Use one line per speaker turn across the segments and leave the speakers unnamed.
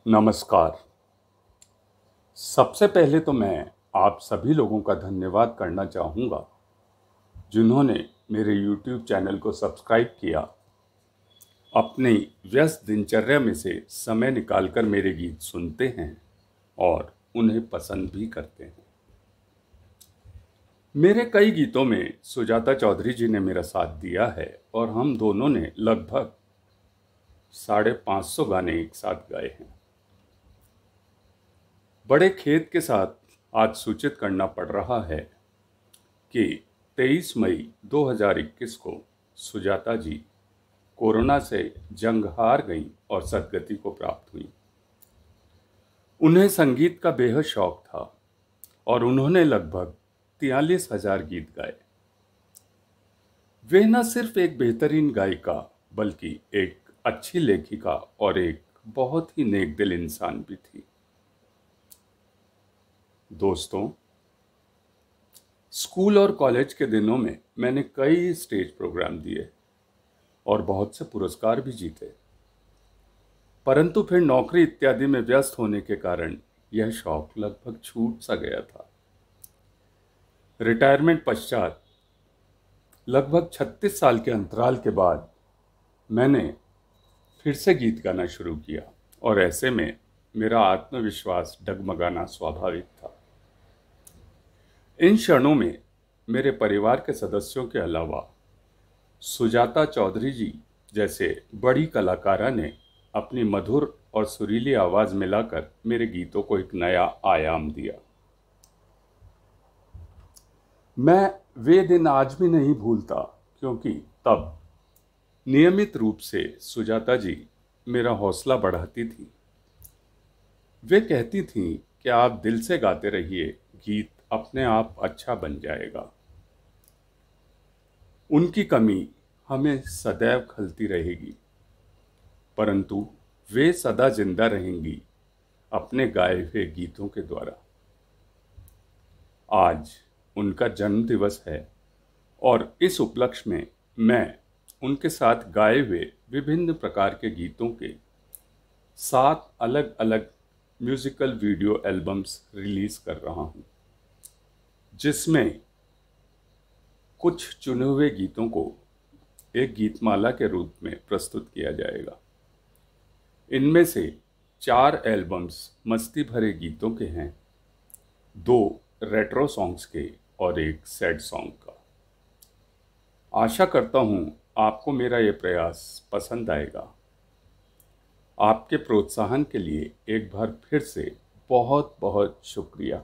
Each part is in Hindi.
नमस्कार। सबसे पहले तो मैं आप सभी लोगों का धन्यवाद करना चाहूँगा जिन्होंने मेरे YouTube चैनल को सब्सक्राइब किया, अपनी व्यस्त दिनचर्या में से समय निकालकर मेरे गीत सुनते हैं और उन्हें पसंद भी करते हैं। मेरे कई गीतों में सुजाता चौधरी जी ने मेरा साथ दिया है और हम दोनों ने लगभग 550 गाने एक साथ गाए हैं। बड़े खेद के साथ आज सूचित करना पड़ रहा है कि 23 मई 2021 को सुजाता जी कोरोना से जंग हार गईं और सद्गति को प्राप्त हुई। उन्हें संगीत का बेहद शौक था और उन्होंने लगभग 43,000 गीत गाए। वे न सिर्फ एक बेहतरीन गायिका बल्कि एक अच्छी लेखिका और एक बहुत ही नेकदिल इंसान भी थी। दोस्तों, स्कूल और कॉलेज के दिनों में मैंने कई स्टेज प्रोग्राम दिए और बहुत से पुरस्कार भी जीते, परंतु फिर नौकरी इत्यादि में व्यस्त होने के कारण यह शौक लगभग छूट सा गया था। रिटायरमेंट पश्चात लगभग 36 साल के अंतराल के बाद मैंने फिर से गीत गाना शुरू किया और ऐसे में मेरा आत्मविश्वास डगमगाना स्वाभाविक था। इन क्षणों में मेरे परिवार के सदस्यों के अलावा सुजाता चौधरी जी जैसे बड़ी कलाकारा ने अपनी मधुर और सुरीली आवाज़ मिलाकर मेरे गीतों को एक नया आयाम दिया। मैं वे दिन आज भी नहीं भूलता, क्योंकि तब नियमित रूप से सुजाता जी मेरा हौसला बढ़ाती थी। वे कहती थीं कि आप दिल से गाते रहिए, गीत अपने आप अच्छा बन जाएगा। उनकी कमी हमें सदैव खलती रहेगी, परंतु वे सदा जिंदा रहेंगी अपने गाए हुए गीतों के द्वारा। आज उनका जन्म दिवस है और इस उपलक्ष्य में मैं उनके साथ गाए हुए विभिन्न प्रकार के गीतों के 7 अलग अलग म्यूजिकल वीडियो एल्बम्स रिलीज कर रहा हूं, जिसमें कुछ चुने हुए गीतों को एक गीतमाला के रूप में प्रस्तुत किया जाएगा। इनमें से 4 एल्बम्स मस्ती भरे गीतों के हैं, 2 रेट्रो सॉन्ग्स के और 1 सैड सॉन्ग का। आशा करता हूं आपको मेरा ये प्रयास पसंद आएगा। आपके प्रोत्साहन के लिए एक बार फिर से बहुत बहुत शुक्रिया।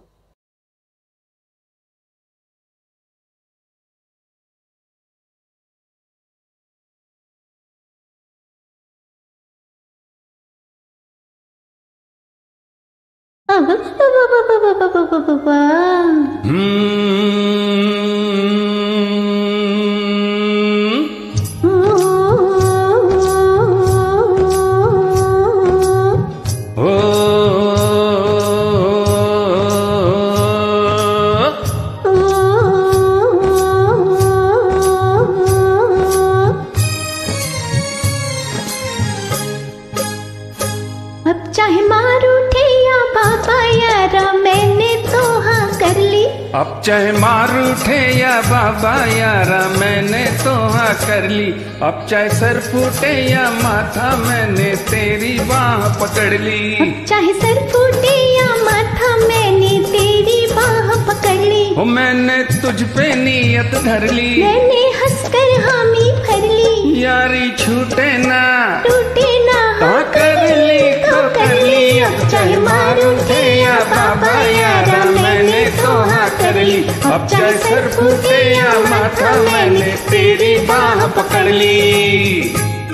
अब चाहे मार उठे या बाबा यारा मैंने तो हाँ कर ली।
अब चाहे मार उठे या बाबा यारा मैंने तो हाँ कर ली। अब चाहे सर फूटे या माथा मैंने तेरी बाह पकड़ ली।
अब चाहे सर फूटे या माथा मैंने तेरी बाह पकड़ ली।
हो मैंने तुझ पे नीयत धर ली,
मैंने हंसकर हामी भर ली।
यारी छूटे ना
टूटे ना
हाँ कर ली तो कर ली।
अब चाहे मार उठे या बाबा यारा मैंने तो हाँ कर ली।
अब चाहे सर फूटे या माथा मैंने तेरी बाह पकड़ ली।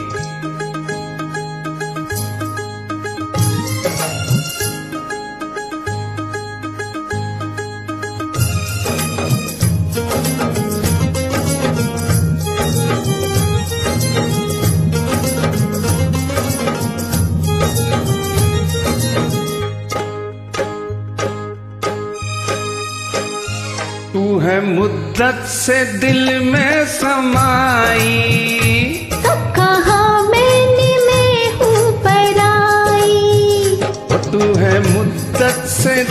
तू है मुद्दत से दिल में समाई,
तो कहा मैंने मैं हूँ पराई।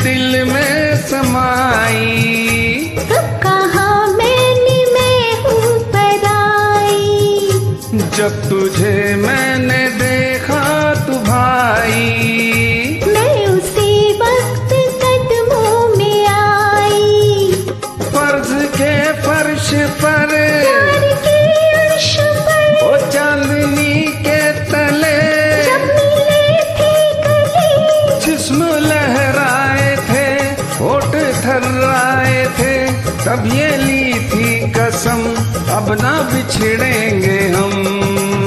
दिल में समाई।
कब कहा मैंने मैं हूँ पराई,
जब तुझे मैंने देखा तू भाई,
मैं उसी वक्त कदमों में आई।
फर्ज के फर्श पर
प्यार के अर्श पर
ओ चांदनी के तले
जब मिले थे गले,
जिस्म लहराए थे, होठ थर्राए थे, तब ये ली थी कसम अब ना बिछड़ेंगे हम।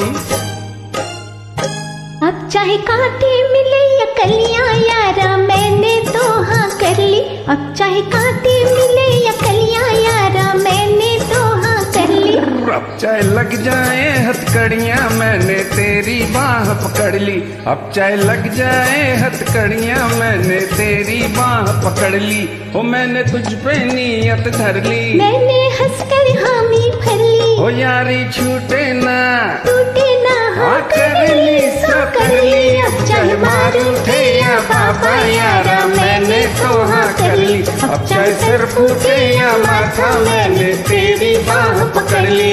अब चाहे कांटे मिले या कलियां यारा मैंने तो हाँ कर ली। अब चाहे कांटे मिले या कलियां यारा मैंने तो हाँ कर ली।
अब चाहे लग जाए हथकड़ियां मैंने तेरी बाह पकड़ ली। अब चाहे लग जाए हथकड़ियां मैंने तेरी बाह पकड़ ली। ओ मैंने तुझ पे नियत धर ली,
मैंने हंसकर हामी भर ली।
ओ यारी छूटे ना
टूटे ना हाँ कर ली सो कर ली। अब चाहे मार उठे या बाबा यारा मैंने तो हाँ कर ली। अब चाहे सर फूटे या माथा मैंने तेरी बाह पकड़ ली।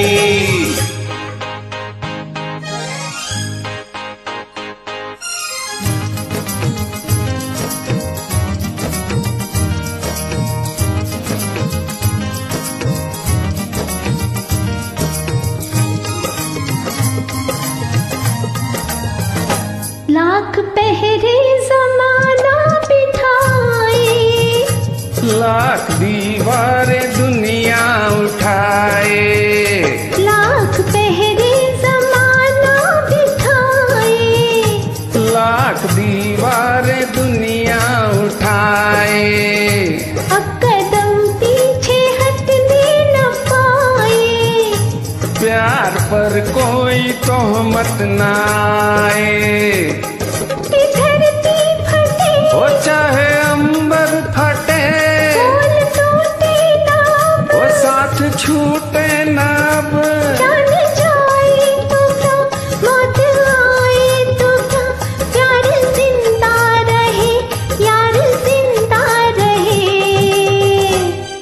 लाख पहरे जमाना बिठाए,
लाख दीवारें दुनिया उठाए,
लाख पहरे जमाना बिठाए,
लाख दीवारें दुनिया उठाए।
अब कदम पीछे हटने न पाए,
प्यार पर कोई तोहमत ना आए।
कि धरती फटे
ओ चाहे अंबर फटे,
फूल टूटे ना अब,
ओ साथ छूटे ना अब।
जान जाए तो क्या मौत आए तो क्या, प्यार जिंदा रहे यार जिंदा रहे।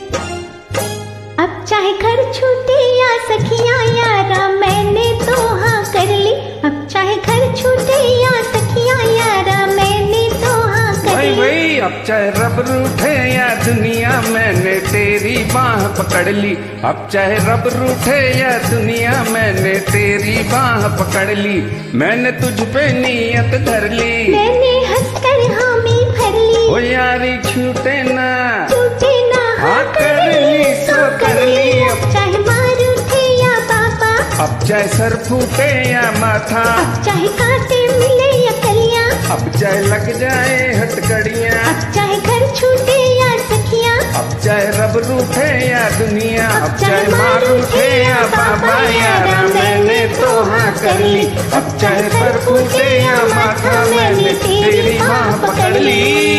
अब चाहे घर छूटे या सखियां यारा मैंने तो हाँ कर ली। अब चाहे घर छूटे या सखियां यारा मैंने तो हाँ कर
वही
ली।
वही अब चाहे रब रूठे या दुनिया मैंने तेरी बाह पकड़ ली। अब चाहे रब रूठे या दुनिया मैंने तेरी बाह पकड़ ली। मैंने तुझ पे नियत धर ली,
मैंने हंसकर हामी भर ली।
ओ यारी छूटे ना
टूटे ना हाँ कर ली सो कर ली। अब चाहे मार उठे या बाबा,
अब चाहे सर फूटे या माथा,
अब चाहे कांटे मिले या कलियां,
अब चाहे लग जाए हथकड़ियां,
अब चाहे घर छूटे या सखियां,
अब चाहे रब रूठे या दुनिया, अब चाहे मार उठे या बाबा यारा मैंने तो हाँ कर ली। अब चाहे सर फूटे या माथा मैंने तेरी बाह पकड़ ली।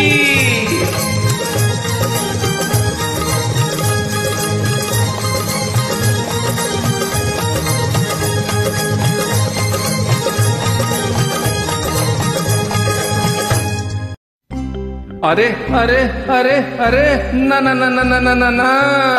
अरे अरे अरे अरे ना ना ना ना ना ना ना ना।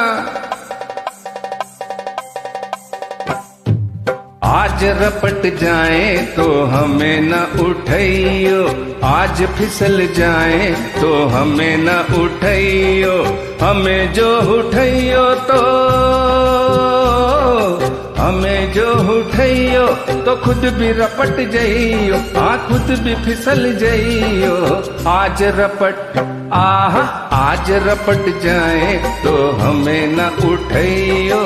आज रपट जाए तो हमें न उठाइयो, आज फिसल जाए तो हमें न उठाइयो। हमें जो उठाइयो तो हमें जो उठाइयो तो खुद भी रपट जाइयो, हाँ खुद भी फिसल जाइयो। आज रपट आहा आज रपट जाए तो हमें न उठाइयो।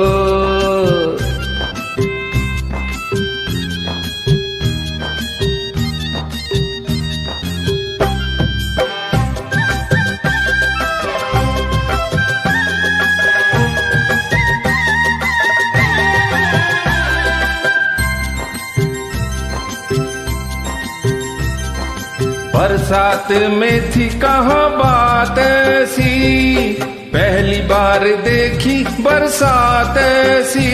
बरसात में थी कहाँ बात ऐसी, पहली बार देखी बरसात ऐसी।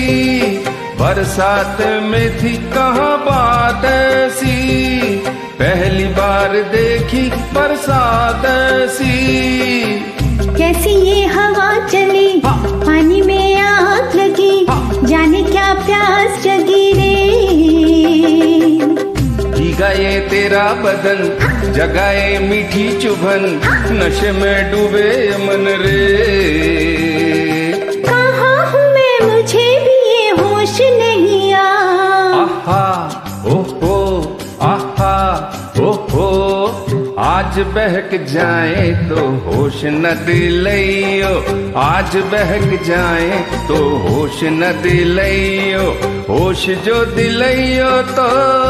बरसात में थी कहाँ बात ऐसी, पहली बार बार देखी बरसात सी।
कैसी ये हवा चली, पानी में आग लगी, जाने क्या प्यास जगी रे।
भीगा ये तेरा बदन, जगाए मीठी चुभन, नशे में डूबे मन रे।
कहाँ हूँ मैं, मुझे भी ये होश नहीं आ।
आहा ओहो, आहा ओहो, आज बहक जाए तो होश न दिलइयो, आज बहक जाए तो होश न दिलइयो। होश जो दिलइयो तो,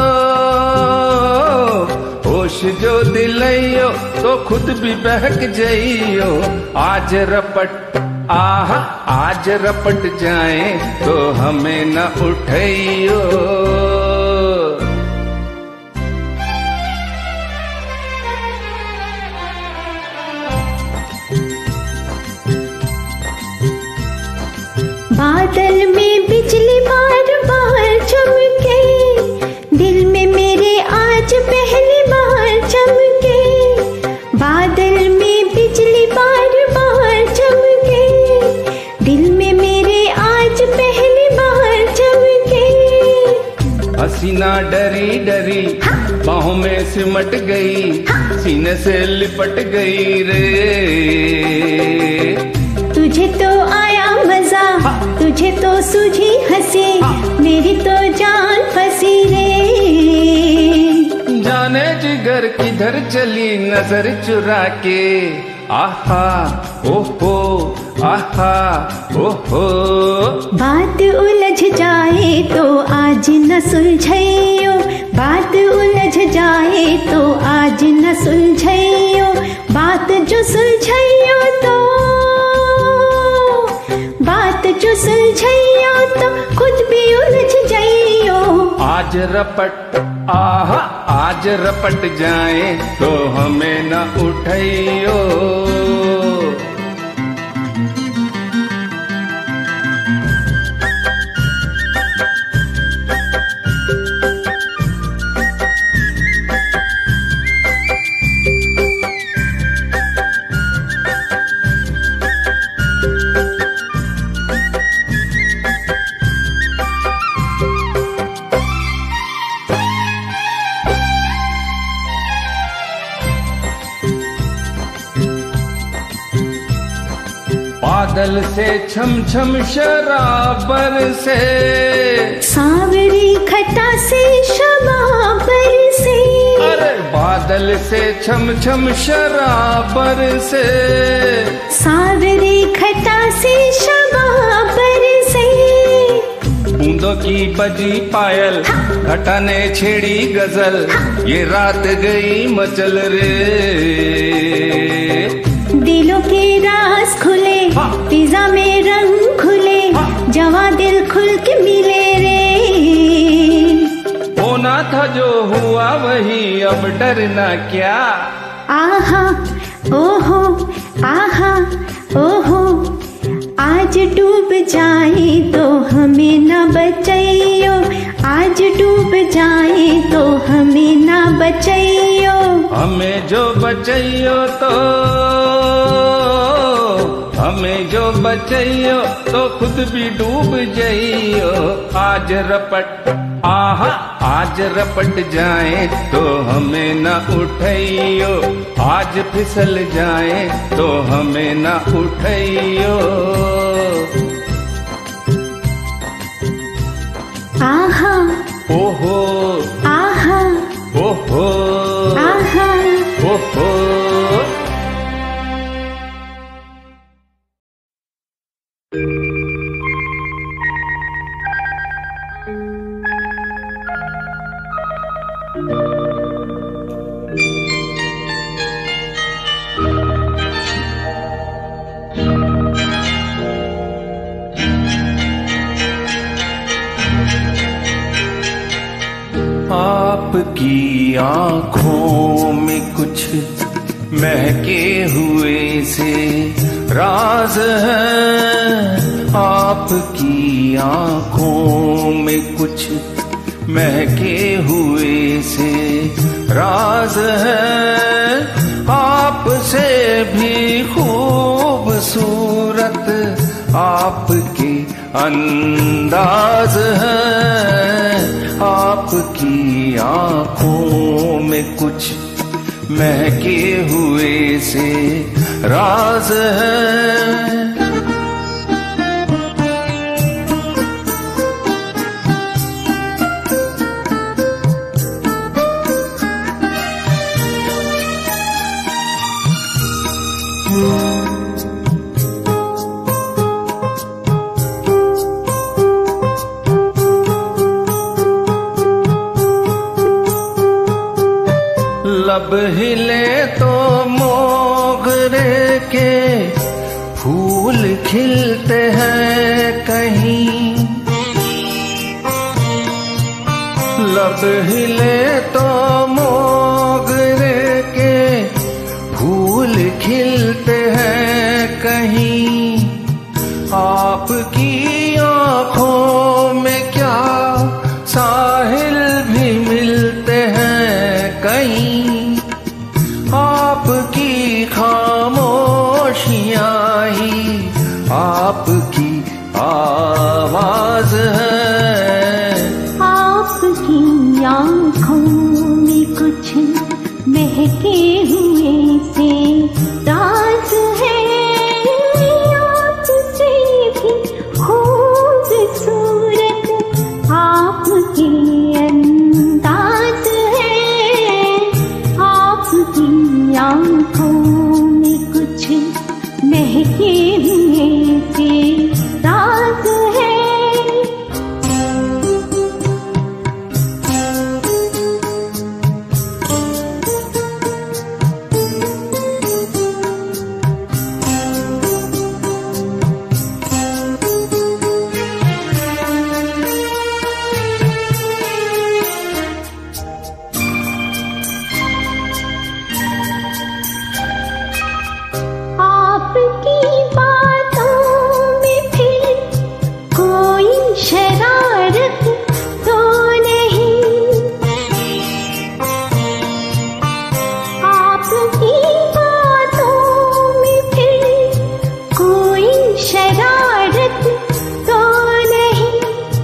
होश जो दिलइयो तो खुद भी बहक जाइयो। आज रपट आहा, आज रपट जाए तो हमें न उठाइयो।
बादल में बिजली बार बार चमके, दिल में मेरे आज पहली बार चमके। बादल में बिजली बार बार चमके, दिल में मेरे आज पहली बार चमके।
हसीना डरी डरी बाहों में सिमट गई, सीने से लिपट गई रे।
तुझे तो आया मजा, तुझे तो सूझी हंसी, मेरी तो जान फंसी रे।
जाने जिगर किधर चली नजर चुरा के। आहा ओहो, आहा ओहो।
बात उलझ जाए तो आज न सुलझइयो, बात उलझ जाए तो आज न सुलझइयो। बात जो सुलझइयो तो, बात जो सुलझइयो तो खुद भी उलझ जाइयो।
आज रपट आहा, आज रपट जाए तो हमें न उठाइयो। बादल से छम छम शराबर से,
सांवरी खटा से शबाबर से।
अरे बादल से छम छम शराबर से,
सांवरी खटा से शबाबर से।
बूंदों की बजी पायल, घटा ने छेड़ी गजल, ये रात गई मचल रे।
दिलों के राज खुले, फिजा में रंग खुले, जवां दिल खुल के मिले रे।
होना था जो हुआ वही, अब डरना क्या।
आहा ओहो, आहा ओहो। आज डूब जाए तो हमें न बचाइयो, आज डूब जाए तो हमें न बचाइयो।
हमें जो बचाइयो तो, हमें जो बचाइयो तो खुद भी डूब जाइयो। आज रपट आहा, आज रपट जाए तो हमें न उठाइयो। आज फिसल जाए तो हमें न उठाइयो।
आहा
ओहो,
आहा
ओहो,
आहा
ओहो। आपकी आँखों में कुछ महके हुए से राज है। आपकी आँखों में कुछ महके हुए से राज है, आपसे भी खूबसूरत आपके अंदाज है, आपकी आंखों में कुछ महके हुए से राज है। लब हिले तो मोगरे के फूल खिलते हैं कहीं, लब हिले तो मोगरे के फूल खिलते हैं कहीं, आपकी आंखों में क्या साहिल भी मिलते हैं कहीं, आपकी खामोशियां ही आपकी आवाज है।
आपकी आंखों में कुछ महके हुए से राज है, आपसे भी खूबसूरत आपके अंदाज है, आपकी आंखों में कुछ महके हुए से राज है। आपकी बातों में फिर कोई शरारत तो नहीं, आपकी बातों में फिर कोई शरारत तो नहीं,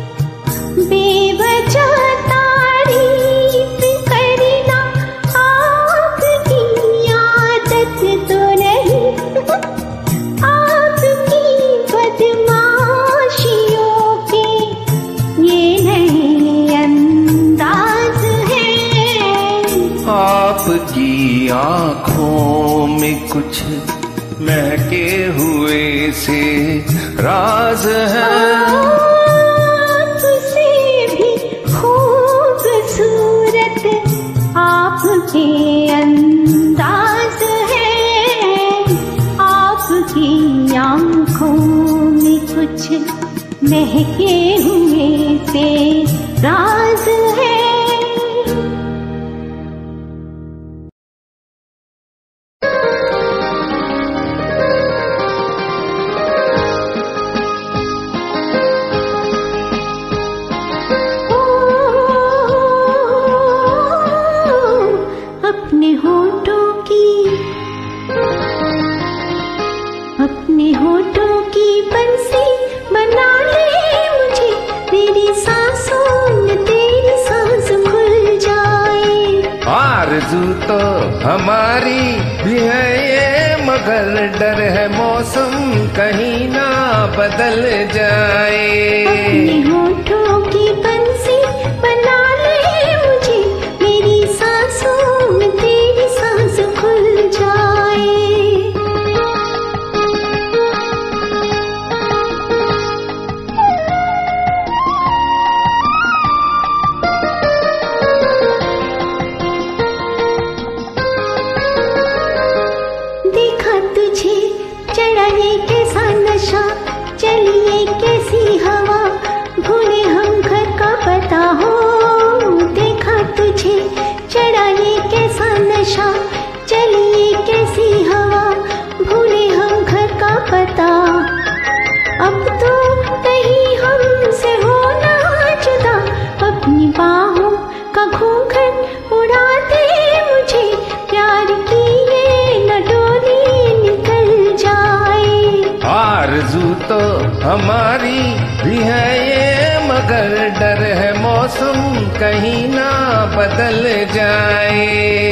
बेवजह तारीफ करना आपकी आदत तो नहीं, आपकी बदमाशियों के ये नए अंदाज हैं।
आपकी आंखों में कुछ महके हुए से राज है,
आपसे भी खूबसूरत आपके अंदाज है, आपकी आंखों में कुछ महके हुए से राज है। अपने होठों की बंसी बना ले मुझे, तेरी सांसों में तेरी सांस खुल जाए।
आरज़ू तो हमारी भी है ये, मगर डर है मौसम कहीं ना बदल जाए।
अपने होठों की बंसी बना ले मुझे, मेरी सांसों में तेरी सांस खुल जाए। देखा तुझे चढ़ा ये कैसा नशा, चलिए कैसी हवा, भूले हम घर का पता हो। देखा तुझे चढ़ा ये कैसा नशा, चलिए कैसी हवा, भूले हम घर का पता। अब तो कहीं हमसे होना जुदा, अपनी बाहों का घूंघट उड़ा दे
हमारी भी है ये, मगर डर है मौसम कहीं ना बदल जाए।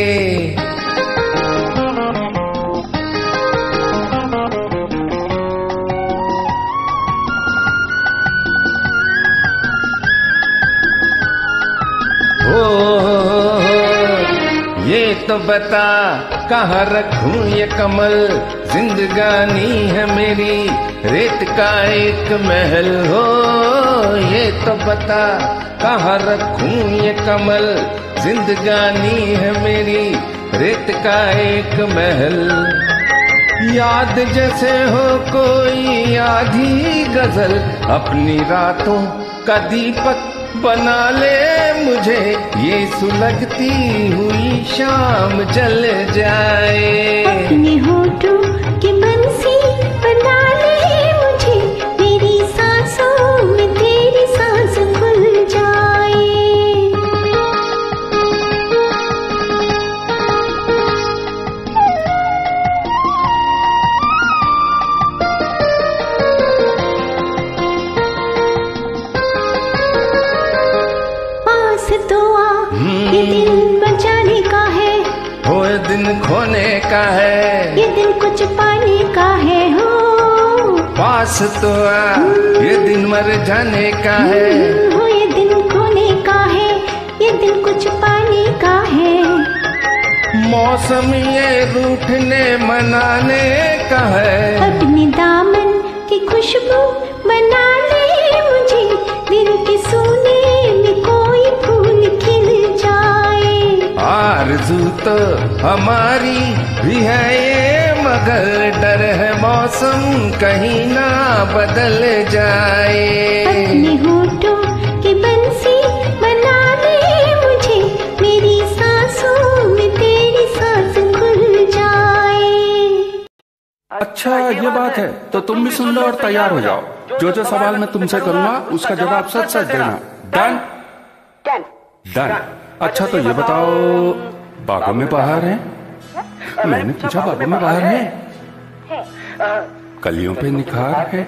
ये तो बता कहाँ रखूं ये कमल, जिंदगानी है मेरी रेत का एक महल हो। ये तो बता कहाँ रखूं ये कमल, जिंदगानी है मेरी रेत का एक महल। याद जैसे हो कोई आधी गजल, अपनी रातों का दीपक बना ले मुझे, ये सुलगती हुई शाम जल जाए।
अपने होठों की बंसी बना ले मुझे, मेरी सांसों में तेरी सांस खुल जाए। पास तो आ, ये दिल बचाने का है,
हो ये दिन खोने का है,
ये दिन कुछ पाने का है हो।
पास तो आ, ये दिन मर जाने का है,
हो ये दिन खोने का है, ये दिन कुछ पाने का है।
मौसम ये रूठने मनाने का है,
अपने दामन की खुशबू बना ले मुझे, दिल के सोने में कोई फूल खिल जाए।
आरज़ू तो हमारी भी है ये, मगर डर है मौसम कहीं ना बदल जाए।
अपने होठों की बंसी बना ले मुझे, मेरी सांसों में तेरी सांस खुल जाए।
अच्छा ये बात है, तो तुम भी सुन लो और तैयार हो जाओ। जो जो सवाल मैं तुमसे करूंगा उसका जवाब सच सच देना। Done done. अच्छा तो ये बताओ, बागों में बहार है? मैंने पूछा बागों में बहार है? कलियों पे निखार है?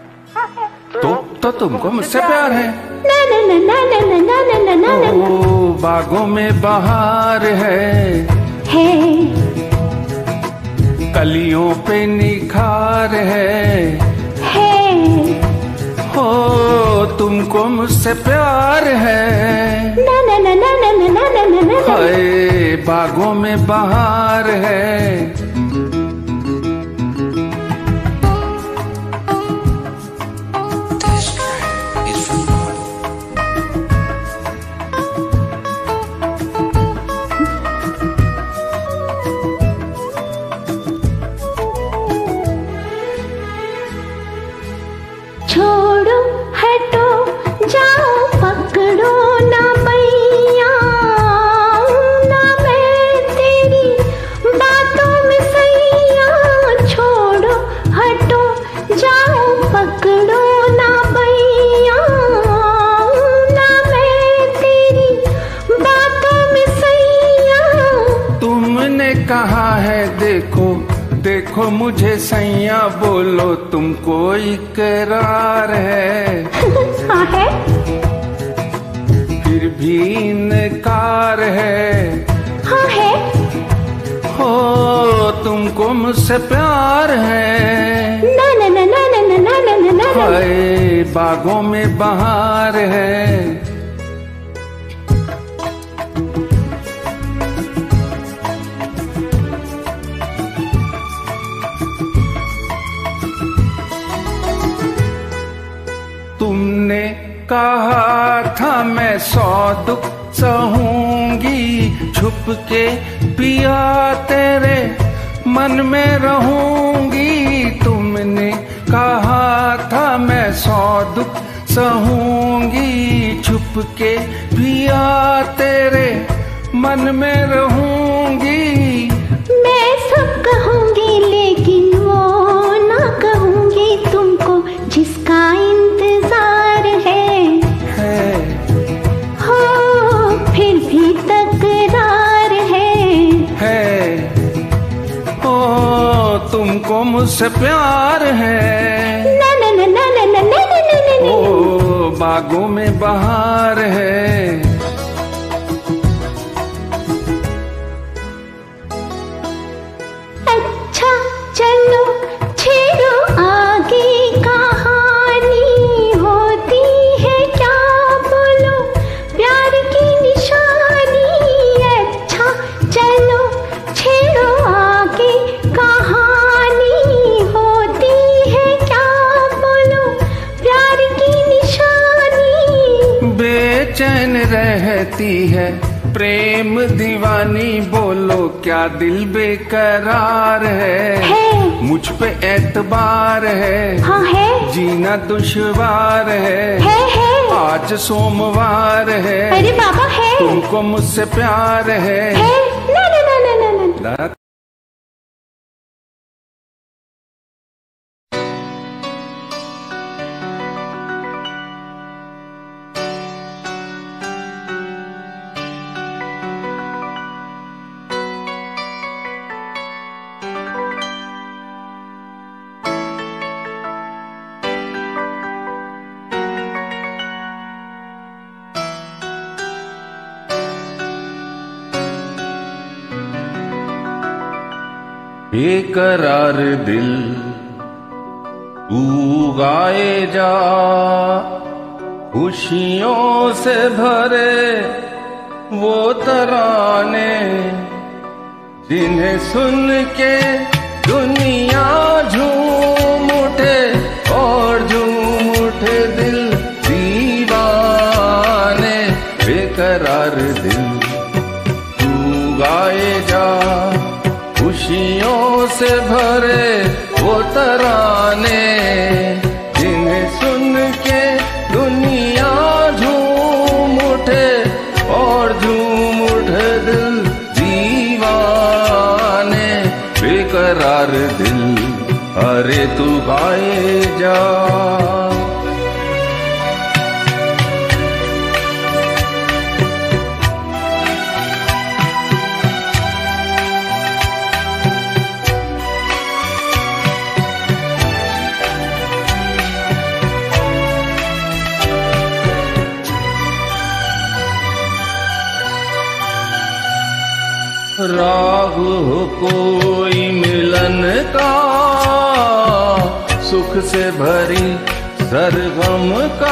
तो तुमको मुझसे प्यार है?
ना ना ना ना ना ना ना ना ना ना ना।
ओ बागों में बहार है, कलियों पे निखार है, हो तुमको मुझसे प्यार है।
ना ना ना ना ना ना ना ना ना।
हाय बागों में बहार है।
छोड़ो हटो जाओ पकड़ो ना मैया, ना मैं तेरी बातों में सैया। छोड़ो हटो जाओ पकड़ो ना मैया, ना मैं तेरी बातों में सैया।
तुमने कहा है देखो देखो मुझे सैया, बोलो तुमको इकरार है?
हाँ है।
फिर भी इनकार है?
हाँ है।
हो तुमको मुझसे प्यार है?
ना ना ना ना ना ना ना ना ना।
हाय बागों में बहार है। तुमने कहा था मैं 100 दुख सहूंगी, छुप के पिया तेरे मन में रहूंगी। तुमने कहा था मैं 100 दुख सहूंगी, छुप के पिया तेरे मन में रहूंगी।
मैं सब कहूंगी लेकिन वो ना कहूंगी तुमको जिसका इंतजार है। हो फिर भी तकरार है।
ओ तुमको मुझसे प्यार है?
ना ना ना ना ना
बागों में बहार है।
अच्छा चलो छेड़ो आगे कहानी, होती है क्या बोलो प्यार की निशानी। अच्छा चलो छेड़ो आगे कहानी, होती है क्या बोलो प्यार की निशानी।
बेचैन रहती है प्रेम दीवानी, बोलो क्या दिल बेकरार है। मुझ पे एतबार है,
हाँ है,
जीना दुश्वार है। आज सोमवार है,
अरे बाबा है,
तुमको मुझसे प्यार है।
ना ना ना ना ना ना,
ना। बेकरार दिल तू गाए जा, खुशियों से भरे वो तराने, जिन्हें सुन के दुनिया झूम उठे और झूम उठे दिल दीवाने। बेकरार दिल तू गाए जा, खुशियों से भरे वो तराने, जिन्हें सुन के दुनिया झूम उठे और झूम उठे दिल दीवाने। बेकरार दिल अरे तू गाए जा। राग हो कोई मिलन का, सुख से भरी सरगम का।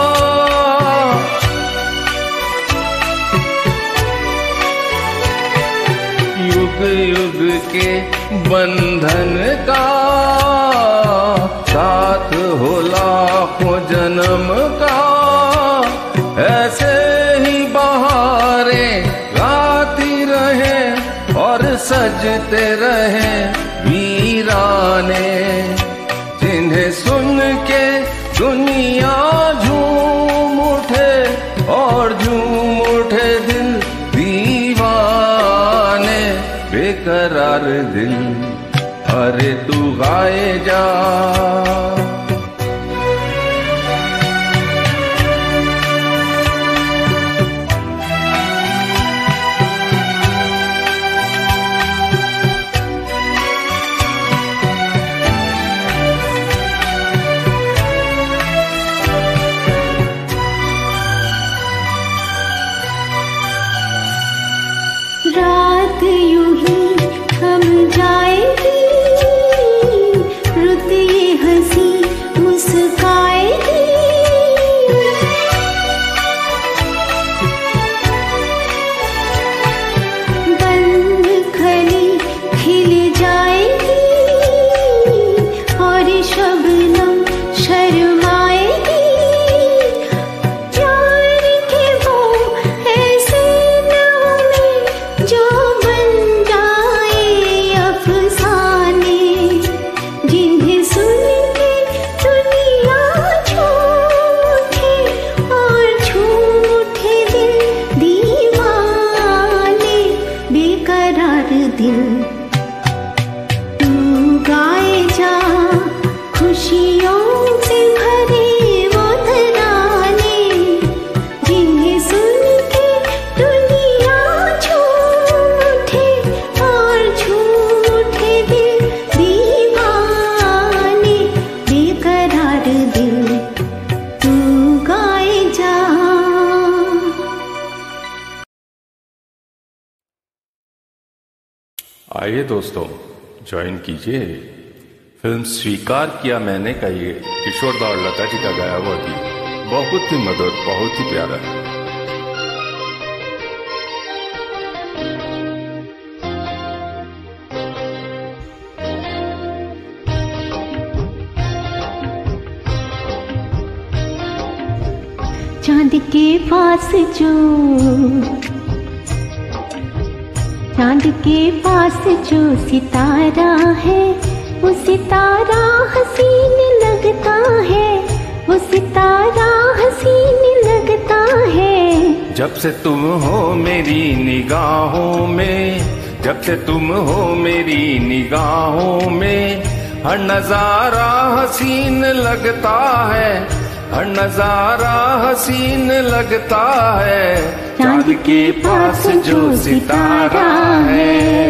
युग युग के बंधन का, साथ हो लाखों जन्म का। ऐसे ही बहारें गाती रहे और सजते रहे वीराने, जिन्हें सुन के दुनिया झूम उठे और झूम उठे दिल दीवाने। बेकरार दिल अरे तू गाए जा।
रात यूं ही थम जाएगी, रुत ये हंसी मुस्काएगी। बंद कली खिल जाएगी और शबनम शर्माएगी। प्यार के वो ऐसे नामे जो बन जाए अफसाने, जिन्हें सुन के दुनिया झूम उठे और झूम उठे दिल दीवाने। बेकरार दिल तू गाए जा, खुशियों से भरे वो तराने, जिन्हें सुन के दुनिया झूम उठे और झूम उठे दिल दीवाने। बेकरार दिल तू गाए
आइए दोस्तों, ज्वाइन कीजिए। फिल्म स्वीकार किया मैंने का ये किशोर दा और लता जी का गाया हुआ गीत बहुत ही मधुर, बहुत ही प्यारा है।
चांद के पास जो सितारा है, वो सितारा हसीन लगता है, वो सितारा हसीन लगता है।
जब से तुम हो मेरी निगाहों में, जब से तुम हो मेरी निगाहों में, हर नजारा हसीन लगता है, हर नजारा हसीन लगता है। चांद के पास जो सितारा है।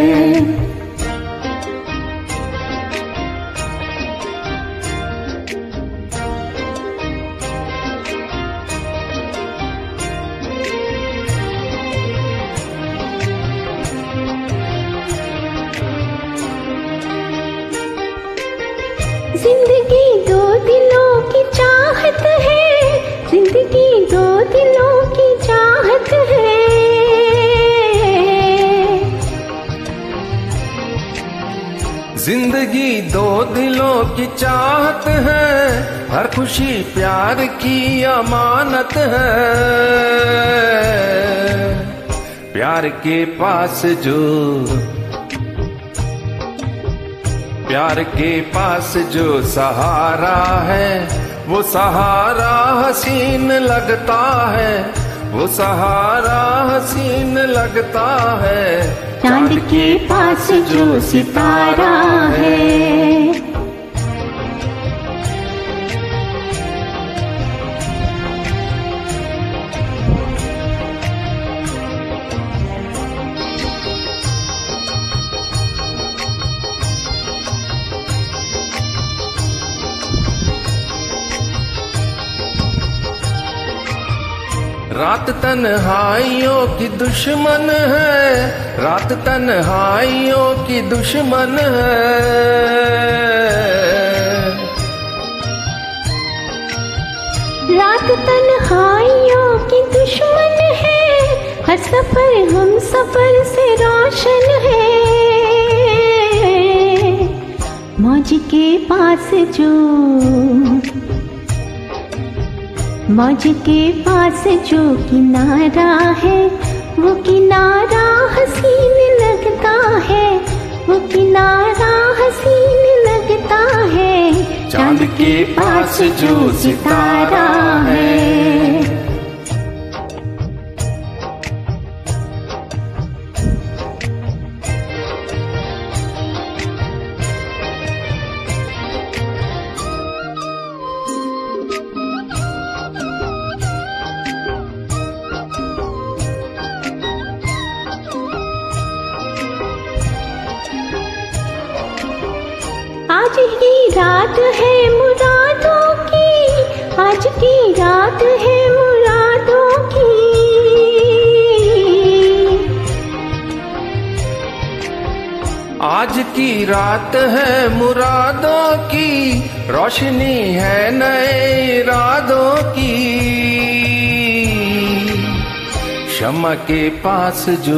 जिंदगी दो दिलों की चाहत है, जिंदगी दो दिलों की चाहत है।
जिंदगी दो दिलों की चाहत है, हर खुशी प्यार की अमानत है। प्यार के पास जो, प्यार के पास जो सहारा है, वो सहारा हसीन लगता है, वो सहारा हसीन लगता है।
चांद के पास जो सितारा है।
रात तन्हाइयों की दुश्मन है, रात तन्हाइयों की दुश्मन है।
रात तन्हाइयों की दुश्मन है, हर सफर हम सफर से रोशन है। मौज के पास जो, मौज के पास जो किनारा है, वो किनारा हसीन लगता है, वो किनारा हसीन लगता है। चांद के पास जो सितारा है। आज की रात है मुरादों की, आज की रात है मुरादों की।
आज की रात है मुरादों की, रोशनी है नए इरादों की। शम्मा के पास जो,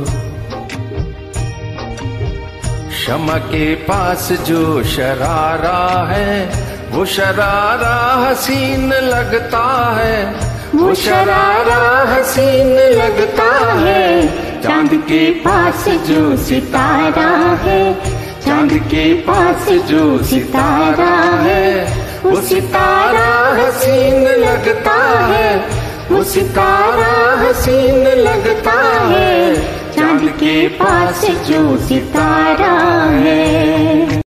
शम्मा के पास जो शरारा है, वो शरारा हसीन लगता है, वो शरारा हसीन लगता है। चांद के पास जो सितारा है, चांद के पास जो सितारा है, वो सितारा हसीन लगता है, वो सितारा हसीन लगता है। चांद के पास जो सितारा है।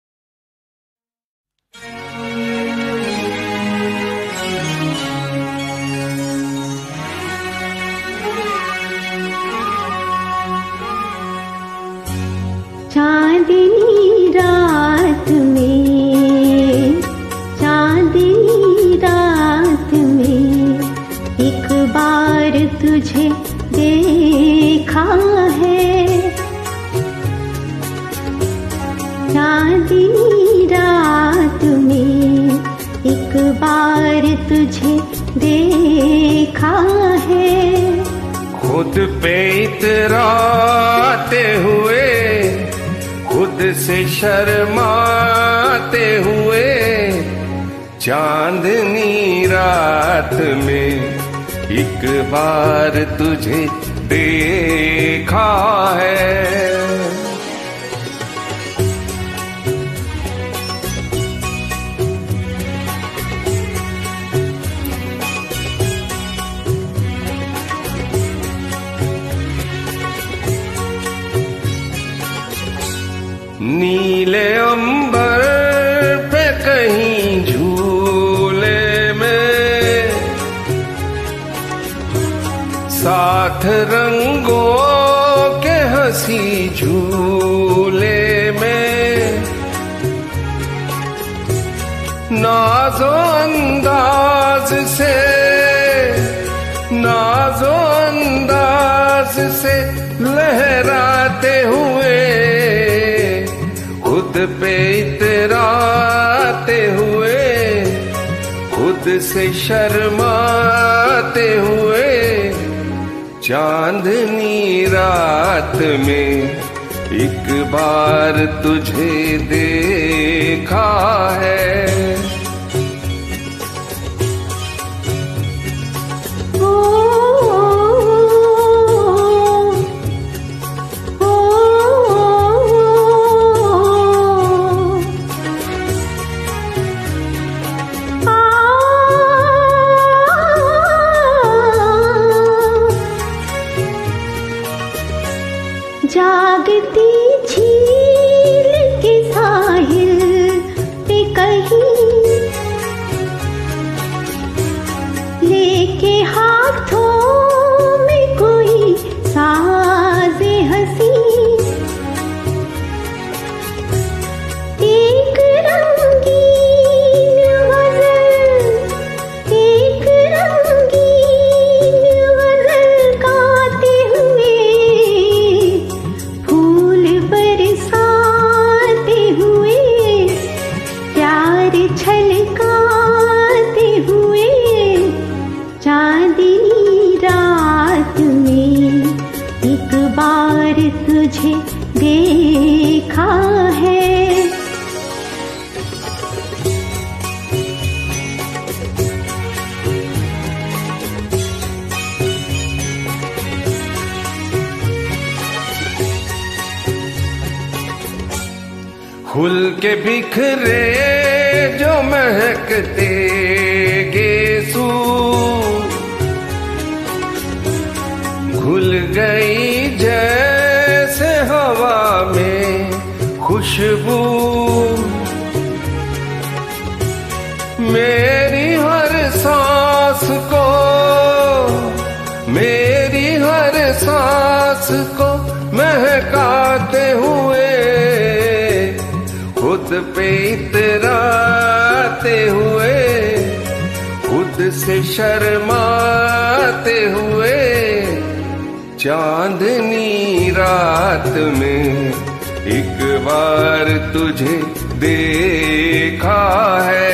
चांदनी रात में, चांदनी रात में एक बार तुझे देखा है। तुझे देखा है।
खुद पे इतराते हुए, खुद से शर्माते हुए, चांदनी रात में एक बार तुझे देखा है। नीले अंबर पे कहीं झूले में, साथ रंगों के हंसी झूले में, नाज़ो अंदाज से, नाज़ो अंदाज से लहराते हुए, खुद पे इतराते हुए, खुद से शर्माते हुए, चांदनी रात में एक बार तुझे देखा है।
जागती झील के साहिल पे कहीं, लेके हाथों में कोई साज़े हंसी, एक रंगीन गज़ल, एक रंगीन गज़ल गाते हुए, फूल बरसाते हुए, प्यार छलकाते हुए, चांदनी रात में एक बार तुझे देखा है।
फूल के बिखरे जो महकते गेसू, घुल गई जैसे हवा में खुशबू, मेरी हर सांस को, मेरी हर सांस को महकाते हुए, खुद पे इतराते हुए, खुद से शर्माते हुए, चांदनी रात में एक बार तुझे देखा है।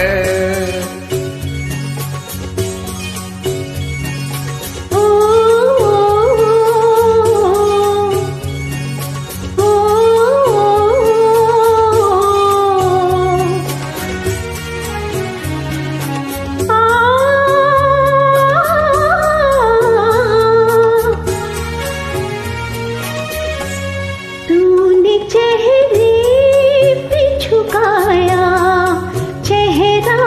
तूने चेहरे पे झुकाया चेहरा,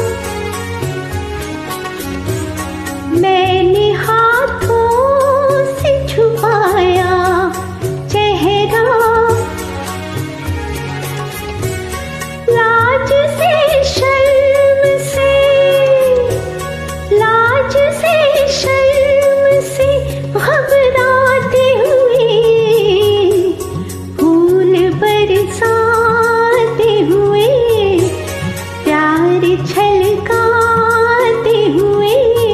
मैंने हाथों से छुपाया चेहरा, लाज से शर्म से, लाज से शर्म से घबराते हुए, फूल बरसाते हुए, प्यार छलकाते हुए,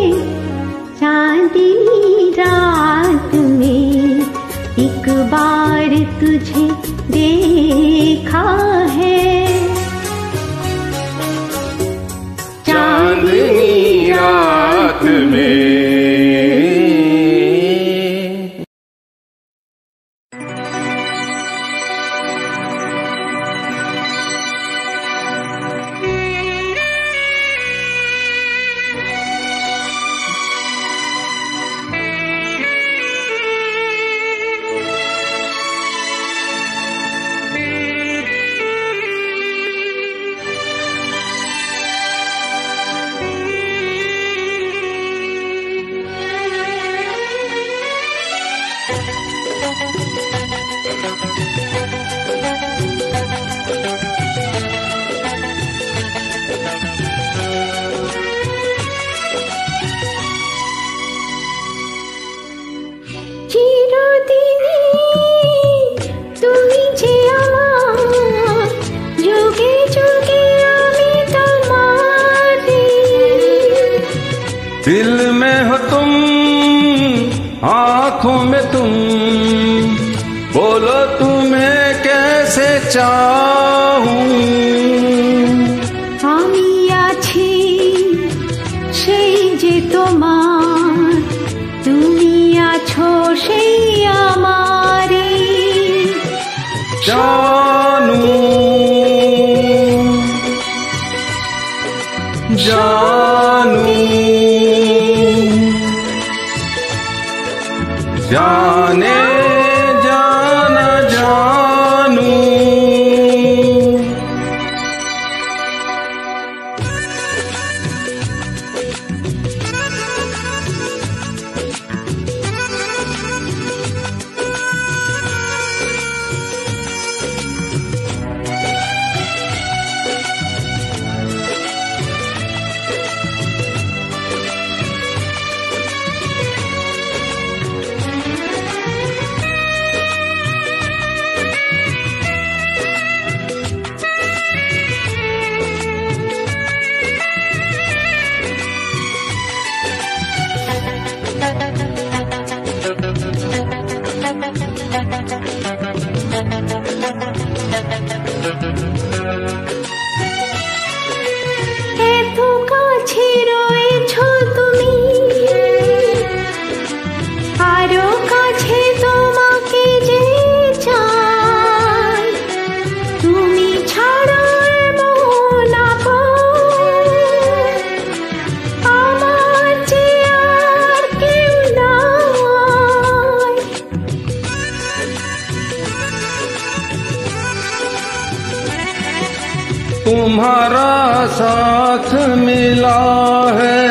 चांदनी रात में एक बार तुझे देखा है।
चांदनी रात में। दिल में हो तुम, आँखों में तुम, बोलो तुम्हें कैसे चाहूं।
আমি আছি সেই যে তোমার, তুমি আছো সেই আমারে।
जानू जानू जाने जाना जानू।
এত কাছে রয়েছো তুমি, আরো কাছে তোমাকে যে চাই। তুমি ছাড়া এমন আপন আমার যে আর কেউ নাই।
तुम्हारा साथ मिला है,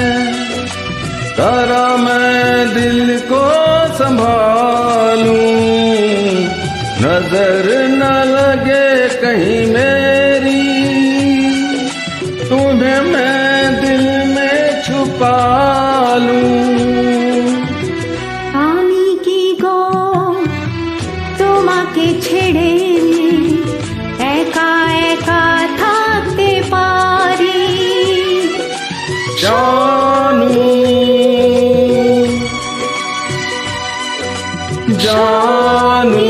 जरा मैं दिल को संभालूं, नजर न लगे कहीं मेरी, तुम्हें मैं दिल में छुपा लूं।
আমি কি গো তোমাকে ছেড়ে একা একা থাকতে পারি।
जानू जानू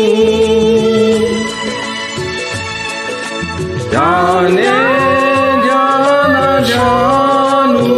जाने जाना जानू।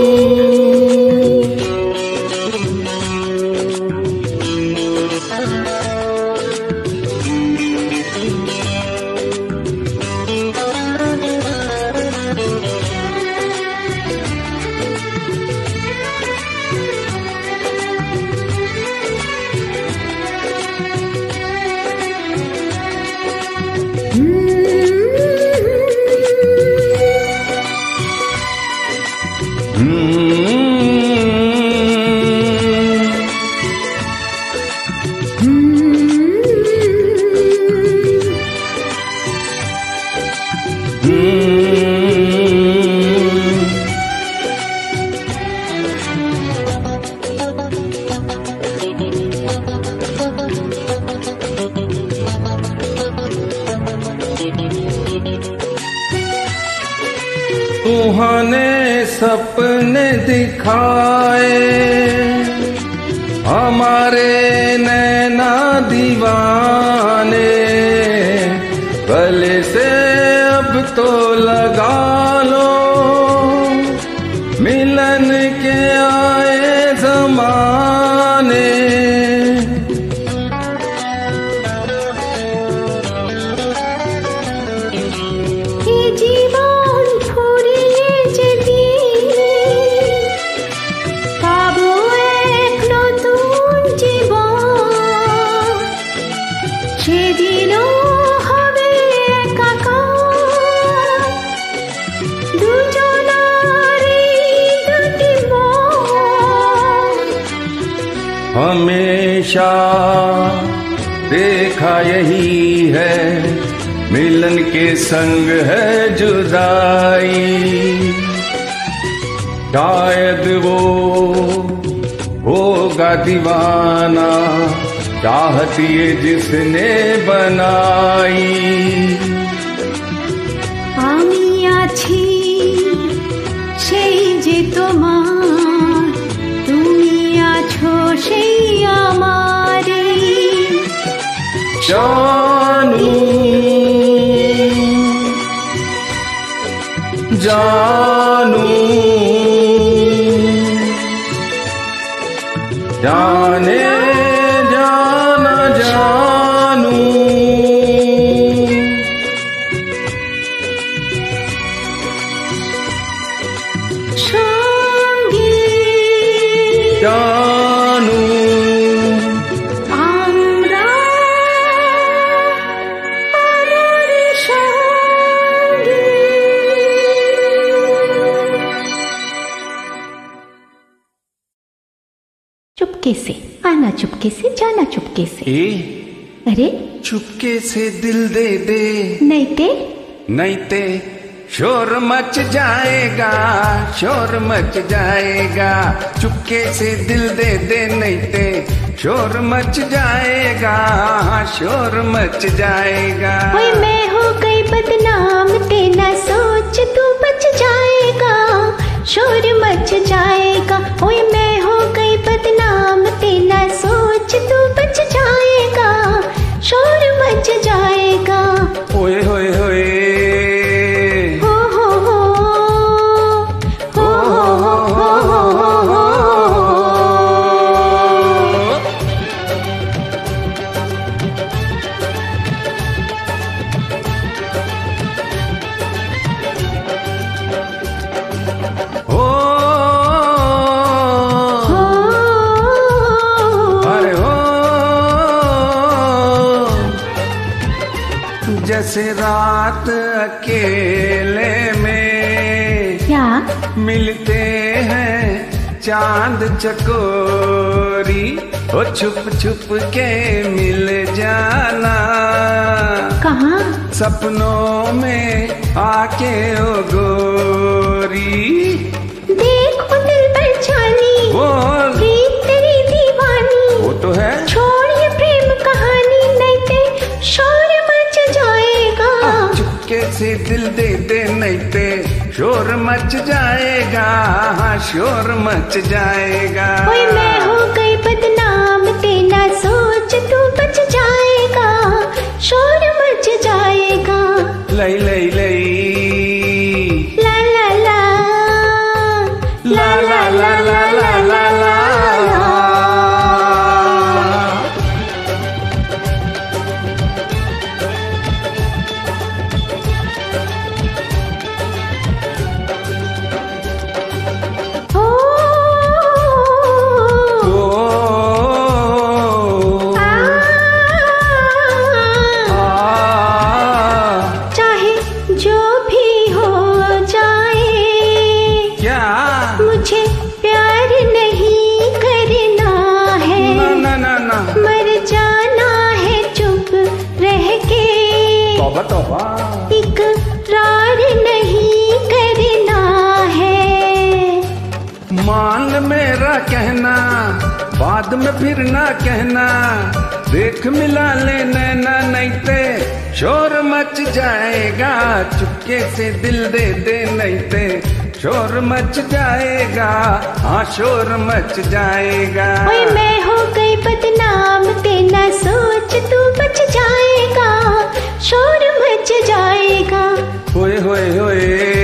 सुहाने सपने दिखाए हमारे नैना दीवाने, गले से अब तो लगा लो मिलन
সেদিনও হবে একাকার দুজনার এই দুটি মন।
हमेशा देखा यही है, मिलन के संग है जुदाई। शायद वो होगा दीवाना, चाहत ये जिसने बनाई।
আমি আছি সেই যে তোমার, তুমি আছো সেই আমারে।
जानू जानू जाने जाना जानू,
সঙ্গী
जानू
আমরা আমার সঙ্গী। चुपके से आना, चुपके से जाना, चुपके से।
ए
अरे
चुपके से दिल दे दे,
नहीं ते
नहीं ते शोर मच जाएगा, शोर मच जाएगा। चुपके से दिल दे दे, नहीं ते शोर मच जाएगा, शोर मच जाएगा।
ओए मैं हो गई बदनाम, तेना सोच तू बच जाएगा, शोर मच जाएगा। ओए मैं हो गई बदनाम, तेना सोच तू बच जाएगा, शोर मच जाएगा।
ओए होए होए
हो हो हो हो हो हो हो हो।
हो अरे हो जैसे रात अकेले में
क्या
मिलते हैं चांद चकोरी, ओ छुप छुप के मिल जाना
कहाँ?
सपनों में आके ओ गोरी।
देखो दिल पर जानी,
बोल
प्रीत तेरी दीवानी,
वो तो है।
छोड़ ये प्रेम कहानी, नहीं ते शोर मच जाएगा।
चुपके से दिल दे दे, नहीं ते शोर मच जाएगा, शोर मच जाएगा।
ओए मैं हो गई बदनाम, तेना सोच तू बच जाएगा, शोर मच जाएगा।
लई लई लई
ला ला ला ला ला ला ला ला ला ला। ओ चाहे जो भी हो जाए,
क्या
मुझे प्यार नहीं करना है,
ना ना ना ना
मर जाना है चुप रह के,
तौबा तौबा।
इकरार नहीं करना है।
मान मेरा कहना, बाद में फिर ना कहना, देख मिला ले नैना, नहीं ते शोर मच जाएगा। चुपके से दिल दे दे, नहीं ते शोर मच जाएगा, शोर मच जाएगा।
ओए मैं हो गई बदनाम, तेना सोच तू बच जाएगा, शोर मच जाएगा।
होए होए होए